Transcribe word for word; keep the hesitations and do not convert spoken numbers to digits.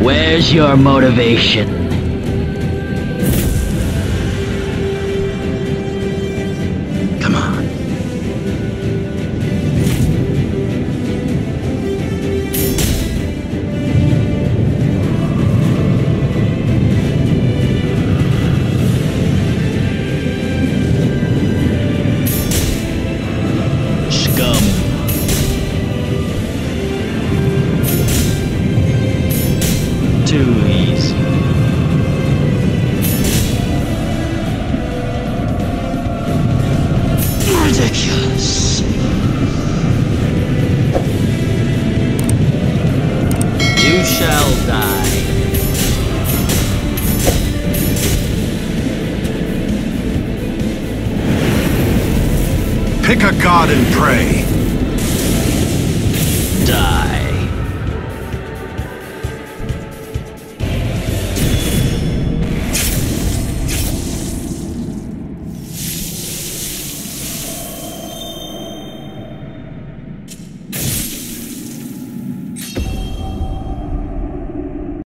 Where's your motivation? Come on. Scum. Too easy. Ridiculous. You shall die. Pick a god and pray.